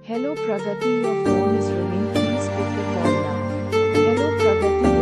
Hello Pragati, your phone is ringing. Please pick the call now. Hello Pragati.